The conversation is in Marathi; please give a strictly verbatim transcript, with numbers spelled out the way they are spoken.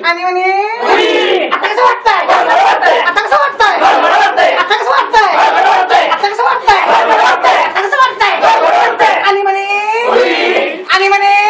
आणि म्हणे आता कसं वाटतंय आता कसं वाटतंय आता कसं वाटतंय आता कसं वाटतंय आता कसं वाटतंय आणि म्हणे आणि म्हणे